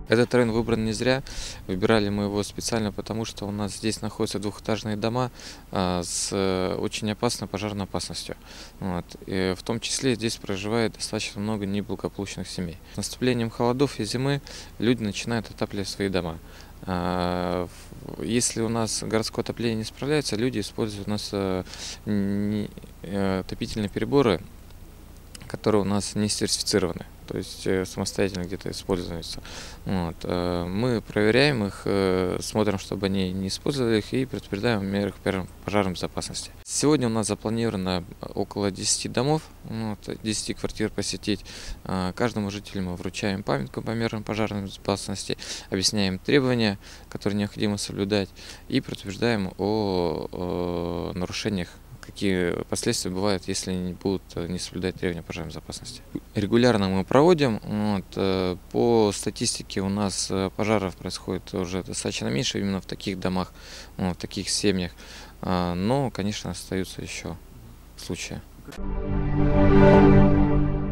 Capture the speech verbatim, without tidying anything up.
Этот район выбран не зря. Выбирали мы его специально, потому что у нас здесь находятся двухэтажные дома а, с э, очень опасной пожарной опасностью. Вот. И в том числе здесь проживает достаточно много неблагополучных семей. С наступлением холодов и зимы люди начинают отапливать свои дома. А, в- Если у нас городское отопление не справляется, люди используют у нас э, не- э, отопительные приборы, которые у нас не сертифицированы, то есть э, самостоятельно где-то используются. Вот. э, Мы проверяем их, э, смотрим, чтобы они не использовали их и предупреждаем меры пожар- пожарной безопасности. Сегодня у нас запланировано около десяти домов, вот, десяти квартир посетить. Э, Каждому жителю мы вручаем памятку по мерам пожарной безопасности, объясняем требования, которые необходимо соблюдать, и предупреждаем о, э, нарушениях, какие последствия бывают, если они будут э, не соблюдать требования пожарной безопасности. Регулярно мы проводим. Вот, э, по статистике у нас э, пожаров происходит уже достаточно меньше именно в таких домах, ну, в таких семьях. А, Но, конечно, остаются еще случаи.